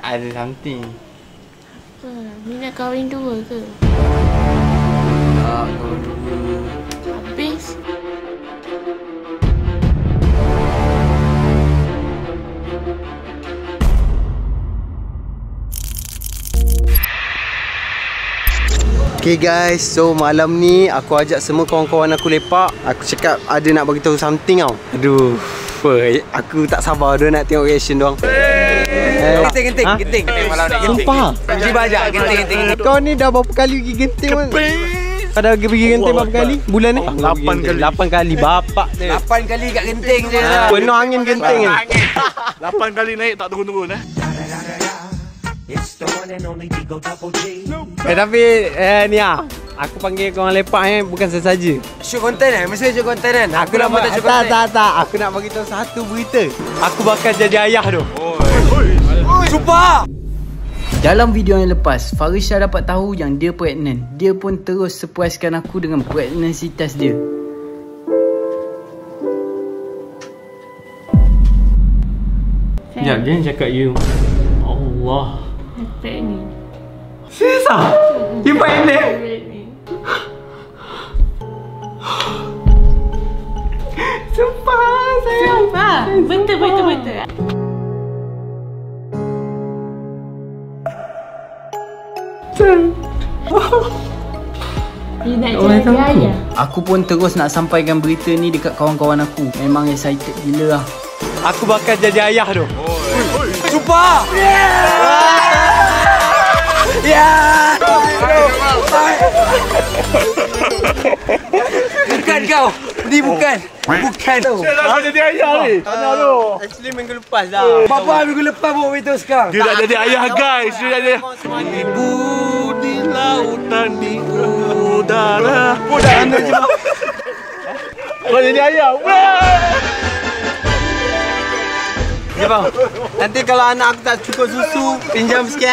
Ada something. Apa? Ni nak kahwin dua ke? Habis. Okay guys, so malam ni aku ajak semua kawan-kawan aku lepak. Aku cakap ada nak bagi tahu something tau. Aduh, aku tak sabar dah nak tengok reaction doang. Genting malam ni. Sumpah. Pergi bajak genting. Kau ni dah berapa kali pergi genting man? Kau dah pergi genting berapa kali? Bulan ni? 8 kali. 8 kali bapak dia. 8 kali kat genting je. Penuh angin genting ni. 8 kali naik tak turun-turun Tapi ni aku panggil korang lepak bukan sesaja. Shoot content Mesti shoot content Aku lama tak shoot content. Tak. Aku nak bagi tahu satu berita. Aku bakal jadi ayah tu. Sumpah. Dalam video yang lepas, Farisha dapat tahu yang dia pregnant. Dia pun terus surprisekan aku dengan pregnancy test dia. Sekejap, dia cakap you. Allah. Pregnant. Serius ah? You pregnant? Sumpah sayang. Sumpah. Betul. You nak jadi ayah? Aku pun terus nak sampaikan berita ni dekat kawan-kawan aku. Memang excited gila lah. Aku bakal jadi ayah tu. Sumpah. Bukan kau. Ni bukan. Bukan. Saya jadi ayah ni. Tanya tu. Actually minggu lepas dah. Bapa minggu lepas bawa beritahu sekarang. Dia nak jadi ayah guys. Dia nak jadi ibu di lautan di udara. Kau jadi ayah. Ya bang. Nanti kalau anak aku tak cukup susu, pinjam sikit.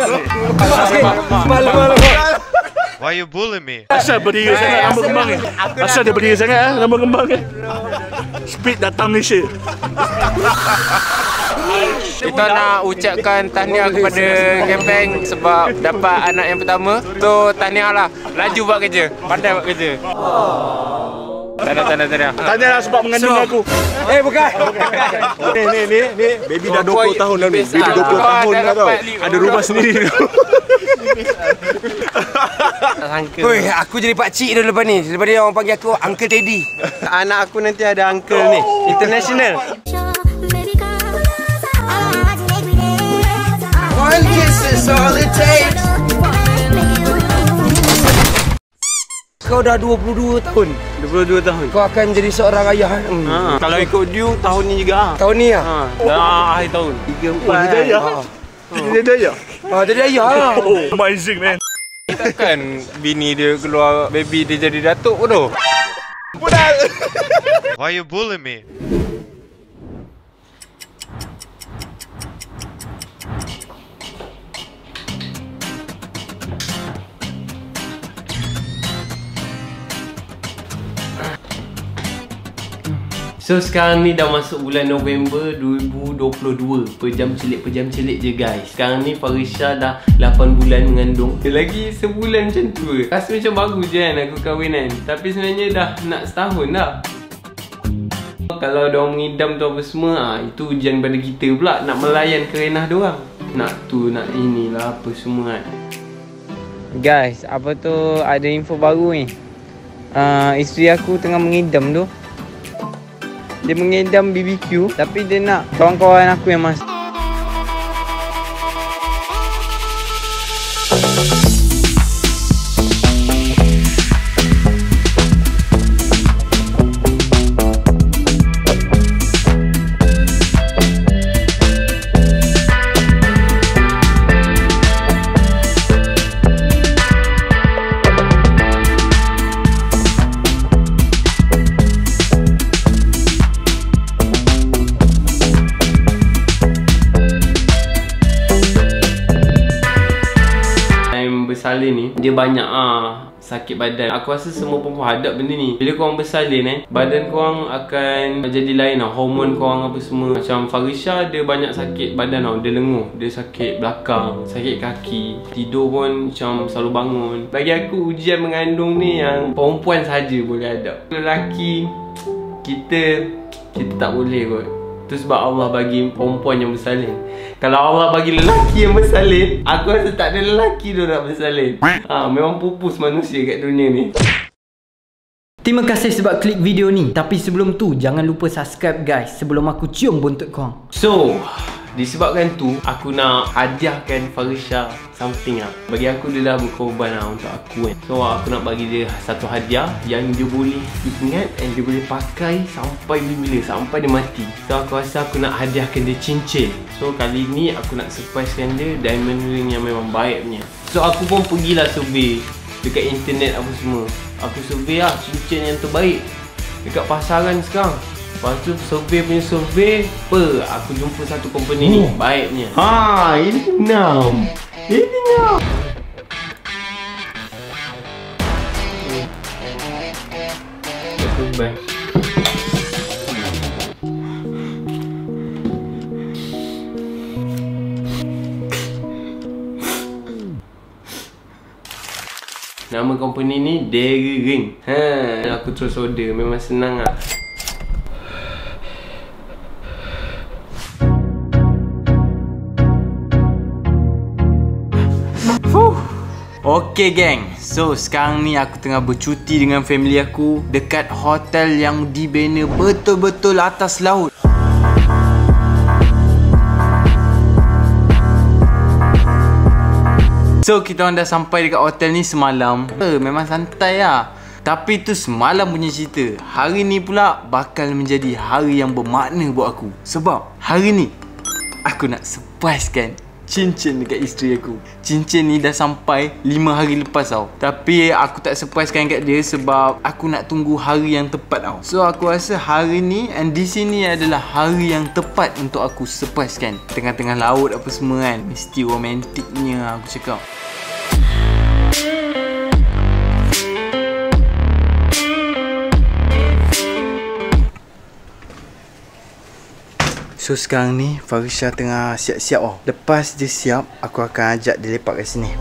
Malu. Why you bully me? Asal berdiri sangat rambut kembang ni. Asal dia berdiri sangat rambut kembang ni. Speed datang Malaysia. Kita nak ucapkan tahniah kepada Gempeng sebab dapat anak yang pertama. So tahniah lah. Laju buat kerja. Pandai buat kerja. Tahniah. Tahniah sebab mengandung aku. Bukan. Ni baby dah 20 tahun dah ni. Baby 20 tahun dah tau. Ada rumah sendiri. Hoi, aku jadi pakcik dah lepas ni. Lepas ni orang panggil aku Uncle Teddy. Anak aku nanti ada uncle ni. International. One kiss is all it takes. Kau dah 22 tahun. 22 tahun. Kau akan menjadi seorang ayah. Kalau ikut dia tahun ni juga. Tahun ni lah. Dah akhir tahun. 3-4. Jadi ayah. Jadi ayah. Jadi ayah lah. Amazing man. Takkan bini dia keluar baby dia jadi datuk pun tu. Why you bully me? So sekarang ni dah masuk bulan November 2022. Pejam celik je guys. Sekarang ni Farisha dah 8 bulan mengandung. Lagi sebulan macam tu. Rasa macam bagus je kan aku kahwin kan. Tapi sebenarnya dah nak setahun dah. Kalau diorang mengidam tu apa semua, itu ujian pada kita pula. Nak melayan kerenah diorang. Nak tu, nak inilah apa semua kan. Guys, apa tu ada info baru ni. Isteri aku tengah mengidam tu. Dia mengidam BBQ tapi dia nak kawan-kawan aku yang masak. Bersalin ni dia banyak sakit badan. Aku rasa semua perempuan hadap benda ni. Bila korang bersalin badan korang akan jadi lain tau. Hormon korang apa semua. Macam Farisha dia banyak sakit badan tau. Dia lenguh, dia sakit belakang, sakit kaki, tidur pun macam selalu bangun. Bagi aku ujian mengandung ni yang perempuan saja boleh hadap. Lelaki kita tak boleh kot. Itu sebab Allah bagi perempuan yang bersalin. Kalau Allah bagi lelaki yang bersalin, aku rasa tak ada lelaki dia nak bersalin. Memang pupus manusia kat dunia ni. Terima kasih sebab klik video ni. Tapi sebelum tu, jangan lupa subscribe guys, sebelum aku cium buntut korang. So, disebabkan tu, aku nak hadiahkan Farisha something lah. Bagi aku dia dah berkorban lah untuk aku kan. So aku nak bagi dia satu hadiah yang dia boleh ingat and dia boleh pakai sampai bila, sampai dia mati. So aku rasa aku nak hadiahkan dia cincin. So kali ni aku nak surprisekan dia diamond ring yang memang baik punya. So aku pun pergilah survey dekat internet apa semua. Aku survey lah cincin yang terbaik dekat pasaran sekarang. Lepas tu survey aku jumpa satu company ni baiknya. Ini enam. Baik. Nama company ni Dairy Ring. Aku terus order, memang senang lah. Okay gang, so sekarang ni aku tengah bercuti dengan family aku dekat hotel yang dibina betul-betul atas laut. So kita orang dah sampai dekat hotel ni semalam. Memang santai lah. Tapi tu semalam punya cerita. Hari ni pula bakal menjadi hari yang bermakna buat aku. Sebab hari ni aku nak surprisekan cincin dekat isteri aku. Cincin ni dah sampai 5 hari lepas tau. Tapi aku tak surprisekan kat dia sebab aku nak tunggu hari yang tepat tau. So aku rasa hari ni and di sini adalah hari yang tepat untuk aku surprisekan. Tengah-tengah laut apa semua kan. Mesti romantiknya aku cakap. So sekarang ni Farisha tengah siap-siap tau. Lepas dia siap, aku akan ajak dia lepak kat sini.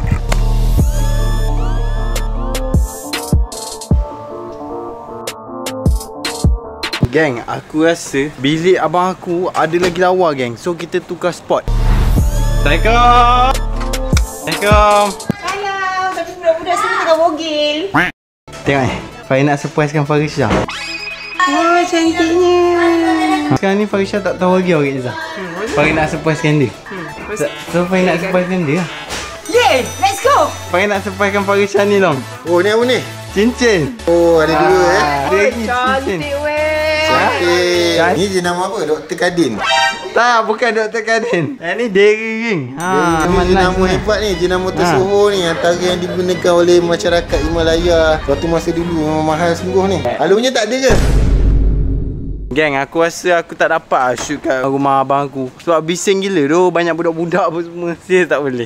Gang, aku rasa bilik abang aku ada lagi lawa gang. So kita tukar spot. Assalamualaikum. Assalamualaikum. Salam, tapi budak-budak sini tengah bogil. Tengok ni, Fai nak surprisekan Farisha. Wah, cantiknya. Sekarang ni Farisha tak tahu lagi orang Izzah. Fai nak surprisekan dia. So Fai nak surprisekan dia lah. Yeay, let's go. Fai nak surprisekan Farisha ni long. Oh, ni apa ni? Cincin. Oh, ada dua Ada lagi cincin. Cantik weh. Cantik. Ni jenama apa? Dr. Kadin. Tak, bukan Dr. Kadin. Ni Dairy Ring. Ini jenama hebat ni. Jenama tersohor ni. Antara yang digunakan oleh masyarakat Himalaya suatu masa dulu. Memang mahal sungguh ni. Alumnya tak ada ke? Gang, aku rasa aku tak dapat shoot kat rumah abang aku. Sebab bising gila tu. Banyak budak-budak apa semua. Saya tak boleh.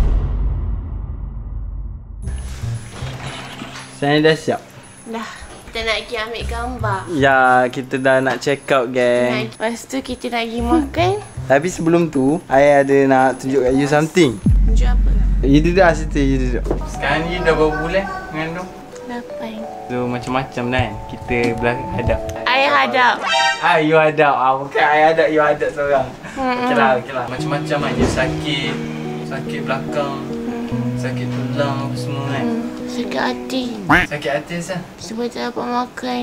Saya dah siap. Dah. Kita nak pergi ambil gambar. Ya, kita dah nak check out gang. Lepas tu kita nak pergi makan. Tapi sebelum tu, I ada nak tunjuk kat you something. Tunjuk apa? You duduk lah situ, you duduk. Sekarang ni dah berapa bulan mengandung? 8. So macam-macam kan. Kita belakang hadap. Ayah hadap. You hadap. Bukan I hadap, you hadap seorang. Okey lah. Macam-macam kan. Dia sakit belakang, sakit tulang apa semua kan. Sakit hati. Sakit hati asal? Sebab tak dapat makan.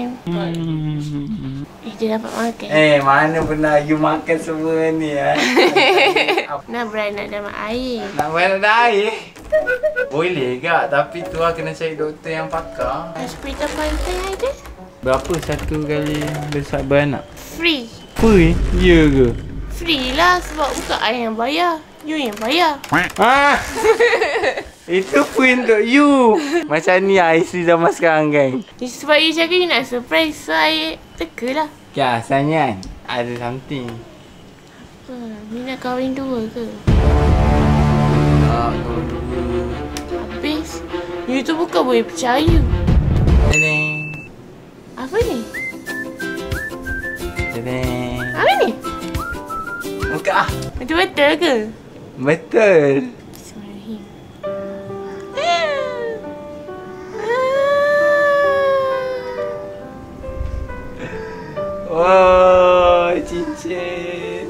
Dia dapat makan. Mana pernah you makan semua ni Nak beranak dalam air. Nak beranak dalam air? Boleh kak, tapi tu lah kena cari doktor yang pakar. Hospital pantai ada? Berapa satu kali besar beranak? Free. Free? Ya ke? Free lah sebab bukan I yang bayar. You yang bayar. Itu free untuk you. Macam ni lah isteri zaman sekarang kan. Sebab you cakap you nak surprise, so I teka lah. Ya, asalnya kan ada something. You nak kahwin dua ke? Habis you Itu bukan boleh percaya. Dedeng. Apa ni? Dedeng. Apa ni? Buka ah. Betul-betul ke? Betul. Bismillahirrahmanirrahim. Oh, cincin.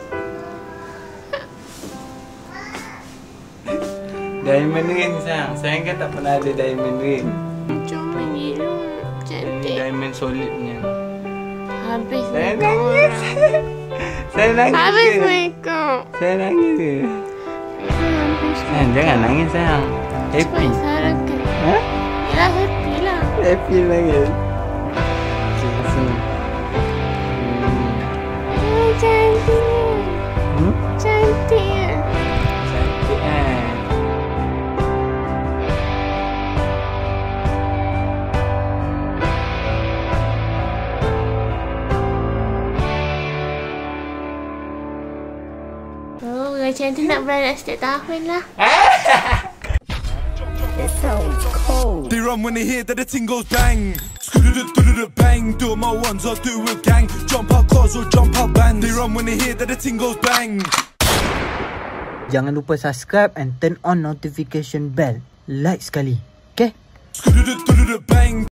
Diamond ring sayang. Sayang kan tak pernah ada diamond ring. Cuma gila. Cantik. Diamond solid punya. Habis Saya makeup nangis. orang. Saya nangis Habis ke? makeup. Saya nangis ke? Habis. Jangan nangis sayang. Happy. Cepat sarakan. Ha? Yalah, happy lah. Happy nangis. Okay, sini. Cantiknya. Hmm? Cantiknya. Cantik kan? Oh, orang cantik nak beranak setiap tahun lah. They run when they hear that the ting goes bang. Bang, do my ones or do a gang. Jump out cars or jump out bands. They run when they hear that the ting goes bang. Jangan lupa subscribe and turn on notification bell. Like sekali. Okay? Bang.